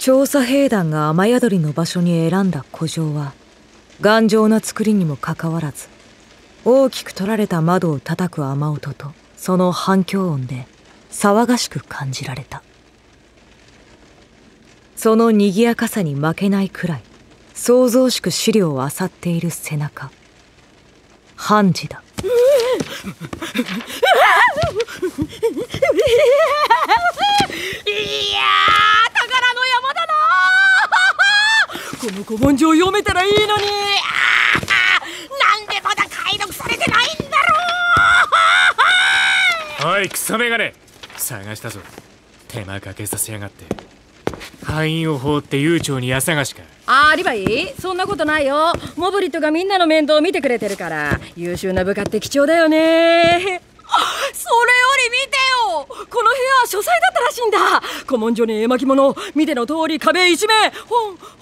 調査兵団が雨宿りの場所に選んだ古城は頑丈な造りにもかかわらず、大きく取られた窓を叩く雨音とその反響音で騒がしく感じられた。その賑やかさに負けないくらい騒々しく資料を漁っている背中、ハンジだ。 いやー、宝の山だなこの古文書を読めたらいいのに、なんでまだ解読されてないんだろう。 おいクソメガネ、探したぞ。手間かけさせやがって。敗因を放って悠長に家探しか。 リヴァイ、そんなことないよ。モブリットがみんなの面倒を見てくれてるから。優秀な部下って貴重だよね。それより見てよ、この部屋は書斎だったらしいんだ。古文書に絵巻物、見ての通り壁一面本だら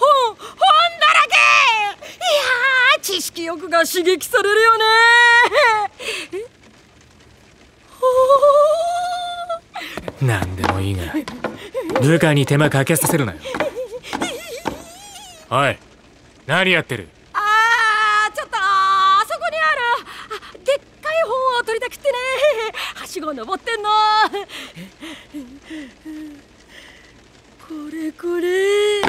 け。いやー、知識欲が刺激されるよね。 なんでもいいが部下に手間かけさせるなよ。おい、何やってる？ ちょっとあそこにあるでっかい本を取りたくってね、はしご登ってんの。これ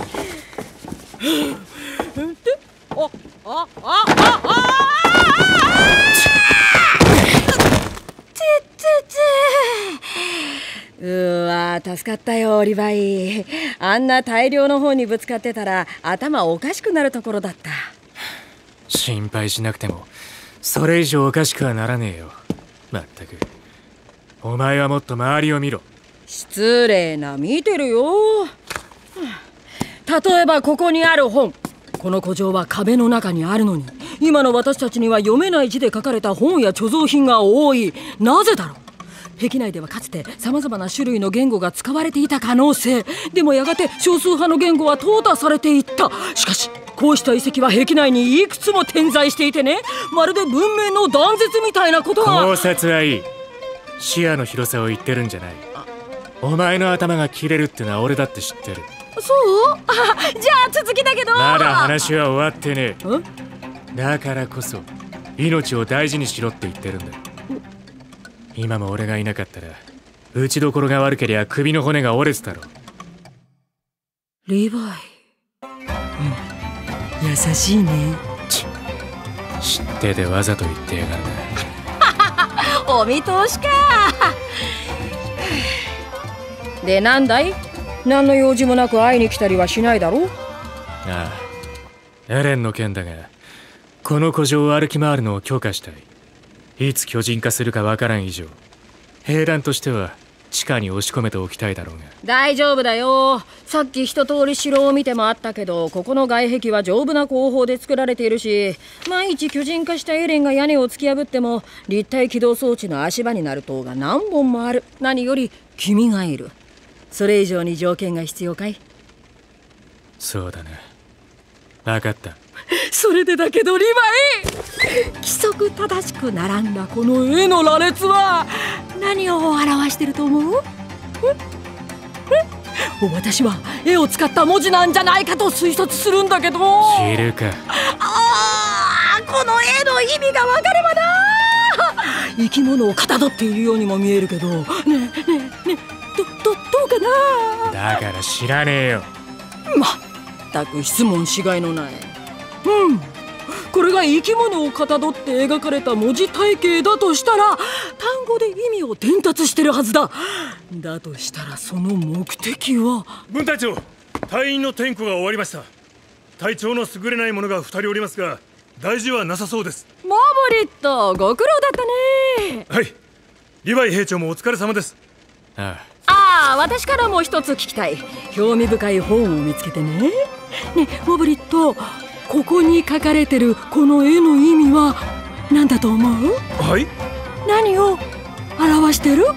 助かったよリヴァイ。あんな大量の本にぶつかってたら頭おかしくなるところだった。 心配しなくてもそれ以上おかしくはならねえよ。まったくお前はもっと周りを見ろ。 失礼な、見てるよ。例えばここにある本、この古城は壁の中にあるのに、今の私たちには読めない字で書かれた本や貯蔵品が多い。なぜだろう。壁内ではかつて様々な種類の言語が使われていた可能性。でもやがて少数派の言語は淘汰されていった。しかしこうした遺跡は壁内にいくつも点在していてね、まるで文明の断絶みたいなことが。 考察はいい。視野の広さを言ってるんじゃない。お前の頭が切れるってのは俺だって知ってる。 そう？じゃあ続きだけど。 まだ話は終わってねえ。だからこそ命を大事にしろって言ってるんだ。今も俺がいなかったら打ちどころが悪けりゃ首の骨が折れてたろ。 リヴァイ、優しいね。 知っててわざと言ってやがるな。お見通しか。でなんだい、何の用事もなく会いに来たりはしないだろう。 ああ、エレンの件だがこの古城を歩き回るのを許可したい。いつ巨人化するかわからん以上、兵団としては地下に押し込めておきたいだろうが。 大丈夫だよ。さっき一通り城を見て回ったけど、ここの外壁は丈夫な工法で作られているし、万一巨人化したエレンが屋根を突き破っても立体起動装置の足場になる塔が何本もある。何より君がいる。それ以上に条件が必要かい？ そうだな、分かった。 それでだけどリヴァイ、規則正しく並んだこの絵の羅列は何を表してると思う？私は絵を使った文字なんじゃないかと推察するんだけど。 知るか。 この絵の意味が分かればな。生き物をかたどっているようにも見えるけど、ねどうかな。 だから知らねえよ。 まったく質問しがいのない。これが生き物をかたどって描かれた文字体系だとしたら、単語で意味を伝達してるはずだ。だとしたらその目的は。 分隊長、隊員の点呼が終わりました。体調の優れない者が2人おりますが、大事はなさそうです。 モブリット、ご苦労だったね。 はい、リヴァイ兵長もお疲れ様です。 私からも一つ聞きたい。興味深い本を見つけてね。モブリット、ここに書かれてるこの絵の意味は何だと思う？ はい？ 何を表してる？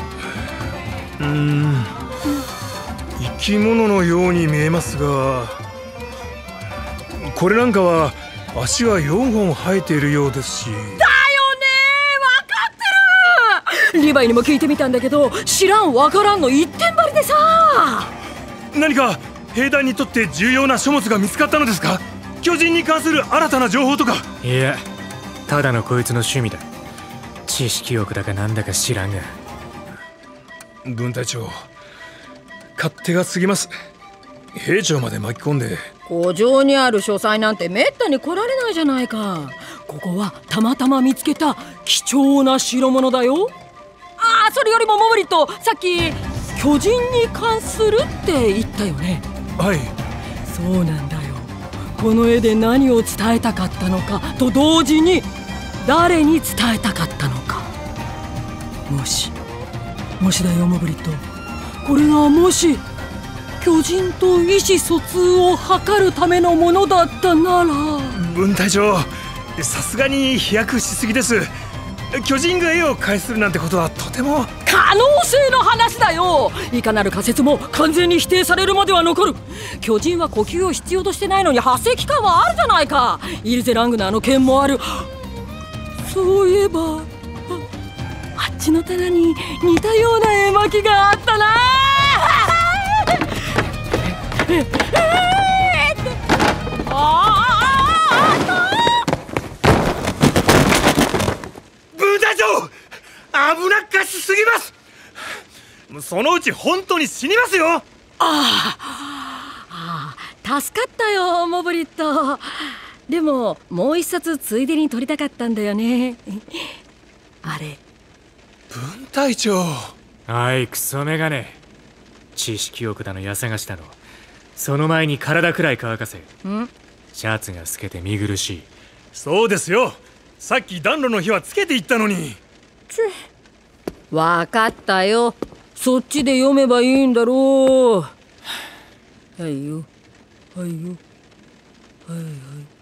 生き物のように見えますが、これなんかは足が4本生えているようですし。だよね、 分かってる。リヴァイにも聞いてみたんだけど、知らんわからんの一点張りでさ。 何か兵団にとって重要な書物が見つかったのですか？巨人に関する新たな情報とか。 いや、ただのこいつの趣味だ。知識欲だかなんだか知らんが。 分隊長、勝手が過ぎます。兵長まで巻き込んで。 古城にある書斎なんてめったに来られないじゃないか。ここはたまたま見つけた貴重な代物だよ。それよりもモブリット、さっき巨人に関するって言ったよね。 はい。 そうなんだよ。この絵で何を伝えたかったのかと同時に誰に伝えたかったのか。もしだよモブリット、これがもし巨人と意思疎通を図るためのものだったなら。 分隊長、さすがに飛躍しすぎです。巨人が絵を返するなんてことはとても。 可能性の話だよ。いかなる仮説も完全に否定されるまでは残る。巨人は呼吸を必要としてないのに発生期間はあるじゃないか。イルゼ・ラングナーの件もある。そういえばあっちの棚に似たような絵巻があったな。 分隊長、危なっかしすぎます。そのうち本当に死にますよ。 助かったよモブリット。でももう一冊ついでに取りたかったんだよね。あれ。 分隊長。 はい、クソメガネ。知識欲だのやさがしだの。その前に体くらい乾かせ。シャツが透けて見苦しい。 そうですよ。さっき暖炉の火はつけていったのに。 わかったよ。そっちで読めばいいんだろう。はいよ、はいよ、はいはい。